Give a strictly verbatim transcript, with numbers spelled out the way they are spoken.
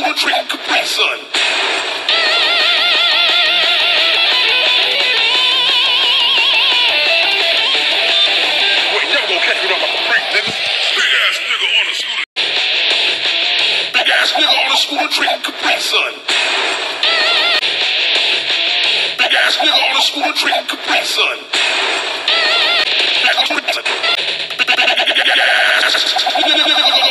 scooter drinking Capri Sun. Wait, y'all gonna catch me on my Capri, nigga? Big ass nigga on a scooter. Big ass nigga on a scooter drinking Capri Sun. Big ass nigga on a scooter drinking Capri Sun. Big ass nigga